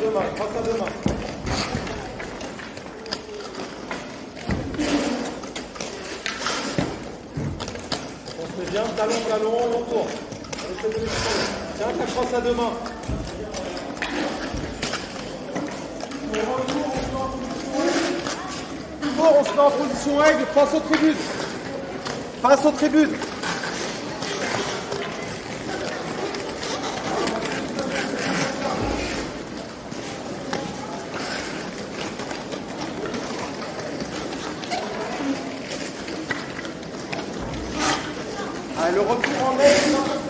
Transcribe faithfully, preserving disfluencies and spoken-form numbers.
deux mains, crosse à deux mains. On se met bien, talon, talon, on tourne. On essaie de l'exploser. Tiens, ta crosse à deux mains. On se met en position aigle face aux tribunes. Face aux tribunes. Allez, le retour en aigle.